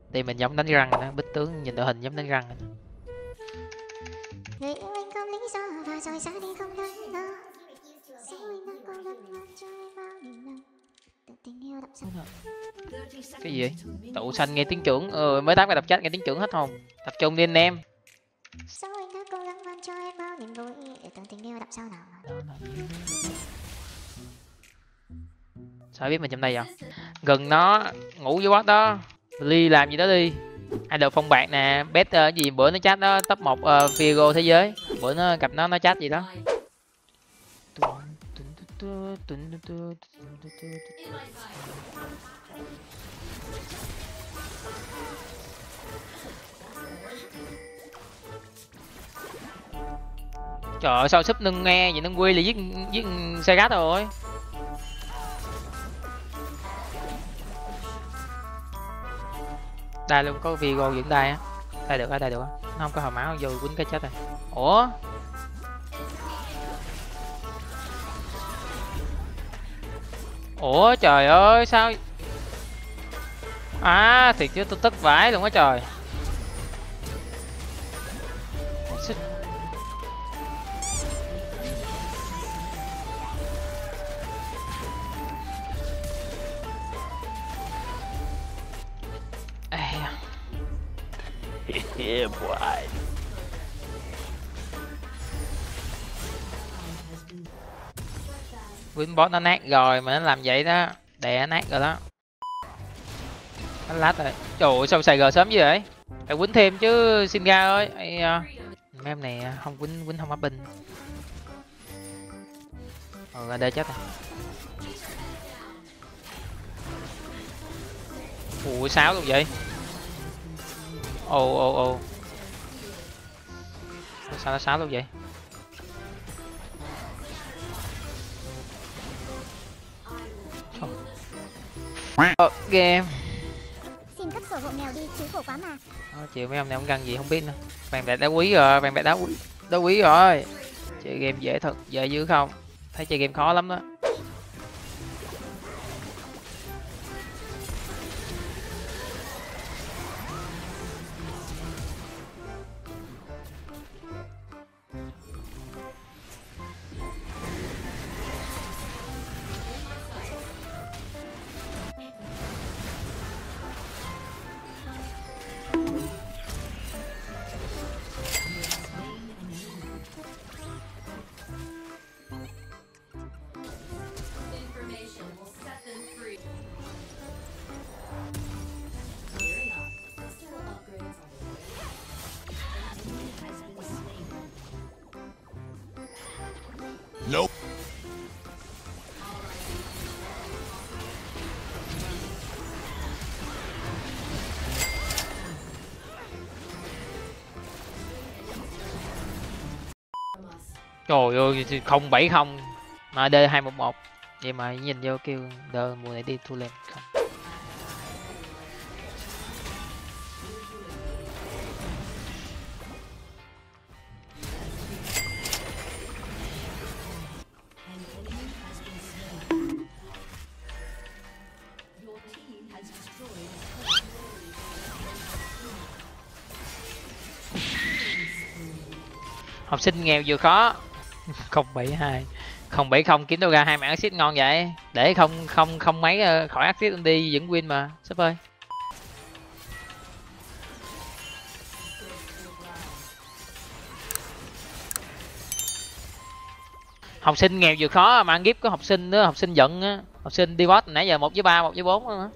Thì mình giống đánh răng đó, bích tướng nhìn đội hình giống đánh răng. Người yêu anh không lý do và rồi xa đi không đáng ngờ. Sao anh đã cố gắng làm cho em bao niềm nở. Tự tình yêu đậm sâu. Cái gì vậy? Tụ xanh nghe tiếng trưởng, mới tắt cái đọc chat nghe tiếng trưởng hết hồn. Tập trung đi anh em. Sao anh đã cố gắng làm cho em bao niềm vui. Tự tình yêu đậm sâu nào. Sao biết mình trong đây vậy? Gần nó ngủ với bot đó. Ly làm gì đó đi. Idol phong bạc nè, bet gì bữa nó chat đó top 1 Vigo thế giới. Bữa nó gặp nó chat gì đó. Trời ơi, sao súp nâng nghe vậy, nâng quy là giết xe gát rồi. Đây luôn có Vigo dưỡng đai á. Đây được á, đây được á. Nó không có hồi máu vô quýnh cái chết rồi. Ủa? Ủa trời ơi sao? À thiệt chứ tôi tức vãi luôn á trời. Yeah, boy. Winbot nó nát rồi mà nó làm vậy đó, đè nát rồi đó. Nó lát rồi. Trời ơi sao xài G sớm như vậy? Phải quýnh thêm chứ Singa ơi. Mấy em này không quýnh không áp binh. Ra đây chết rồi. Ủa 6 luôn vậy? Ồ. Sao nó 6 luôn vậy? Game. Xin cấp sổ hộ nghèo đi chứ khổ quá mà. Chịu mấy ông này không găng gì không biết nữa. Vàng bạc đá quý rồi, vàng bạc đá quý rồi. Chơi game dễ thật, dễ dữ không? Thấy chơi game khó lắm đó. Nope. Trời ơi 070 mà D211. Vậy mà nhìn vô kêu đờ mùa này đi thua lên không. Học sinh nghèo vừa khó. 072 070 kiếm đâu ra 2 mạng axit ngon vậy, để không mấy khỏi axit đi vẫn win mà sắp ơi. Học sinh nghèo vừa khó mà ăn gift có học sinh nữa, học sinh giận á, học sinh đi boss nãy giờ 1-3 1-4 nữa.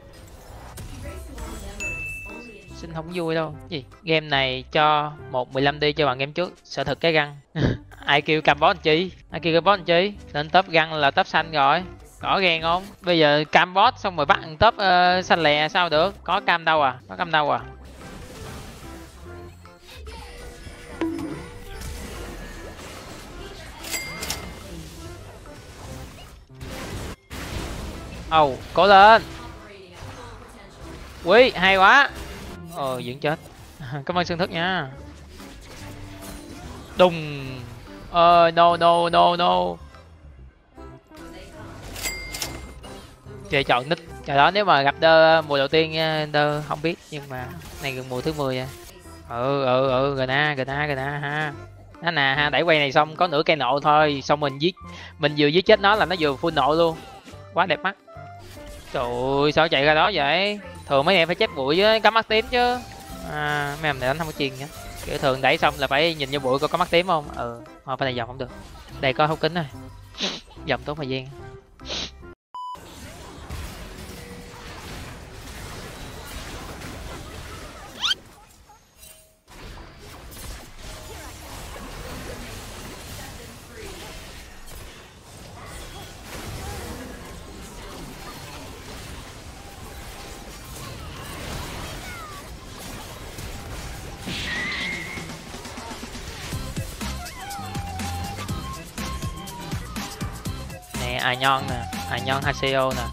Xin không vui đâu. Gì game này cho 1-15 đi cho bạn game trước, sợ thật cái găng. Ai kêu cam boss chi, ai kêu cam boss chi, lên top găng là top xanh rồi, có ghen không? Bây giờ cam boss xong rồi bắt top xanh lè sao được, có cam đâu à, có cam đâu à. Cố lên quý, hay quá. Dưỡng chết. Cảm ơn Sơn Thức nha. Đùng. No. Chơi chọn nick trời đó, nếu mà gặp đơ mùa đầu tiên đơ không biết, nhưng mà này gần mùa thứ 10 à. Gần ha. Nó nè ha, đẩy quay này xong có nửa cây nộ thôi, xong mình vừa giết chết nó là nó vừa full nộ luôn, quá đẹp mắt. Trời ơi, sao chạy ra đó vậy? Thường mấy em phải chép bụi với cắm mắt tím chứ. Mấy em này đánh không có chiên nhá. Kiểu thường đẩy xong là phải nhìn vô bụi có mắt tím không? Thôi phải này vòng không được. Đây có hốc kính rồi. Vòng tốn thời gian. Ai nhon nè, ai nhon Haseo nè.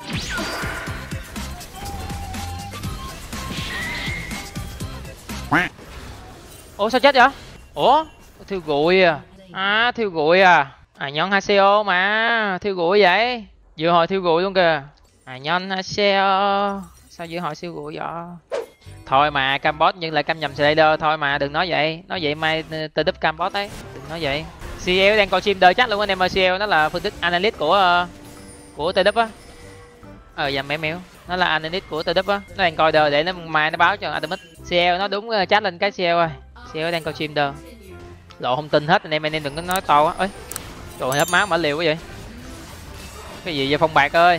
Ủa sao chết vậy? Ủa thiêu gụi à? Thiêu gụi à? Ai nhon Haseo mà thiêu gụi vậy? Vừa hồi thiêu gụi luôn kìa. Ai nhon Haseo sao vừa hồi siêu gụi vậy? Thôi mà Campbot nhưng lại cam nhầm Slayer thôi mà đừng nói vậy mai tê đúp Campbot đấy, đừng nói vậy. CL đang coi stream đời chắc luôn anh em ơi. CL nó là phân tích analyst của TW á. Dạ mèo nó là analyst của TW á, nó đang coi đời để nó mai nó báo cho Atomic. CL nó đúng chat lên cái CL ơi. CL đang coi stream đời lộ thông tin hết anh em đừng có nói to quá. Ơi trời ơi, hấp máu mở liều quá vậy. Cái gì vậy Phong Bạc ơi?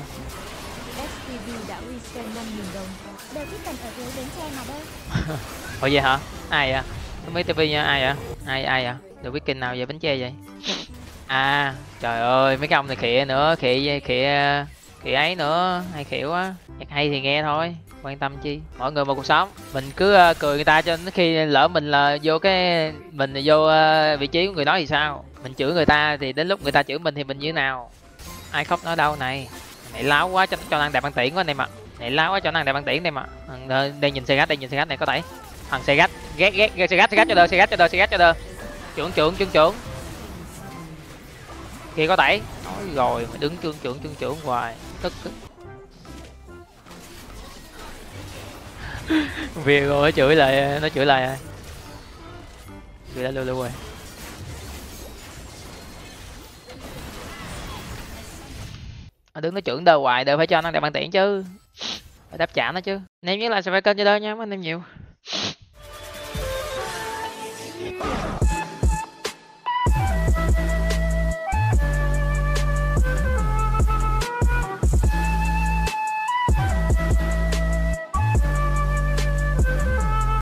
Ủa vậy hả? Ai à? Mấy TV nha, ai à? Ai à? Được biết kênh nào vậy bánh tre vậy? À trời ơi mấy cái ông này khịa nữa, khịa ấy nữa, hay khịa quá. Nhạc hay thì nghe thôi, quan tâm chi. Mỗi người một cuộc sống, mình cứ cười người ta cho đến khi lỡ mình là vô vị trí của người đó thì sao? Mình chửi người ta thì đến lúc người ta chửi mình thì mình như thế nào? Ai khóc nói đâu này? Này láo quá cho năng đạt bằng tiễn quá này mà. Này láo quá cho năng đạt bằng tiễn đây mà. Đây nhìn xe gách, đây nhìn xe gách này có tẩy. Thằng xe gách, ghét xe gách cho đơ. Trưởng kia có tẩy. Nói rồi mà đứng trưởng hoài tức. Vì rồi nó chửi lại chửi lại lưu rồi. Đứng nó trưởng đơ hoài, đơ phải cho nó đẹp bằng tiễn chứ, phải đáp trả nó chứ. Nếu như là sẽ phải kênh cho đơ nha mấy anh em nhiều.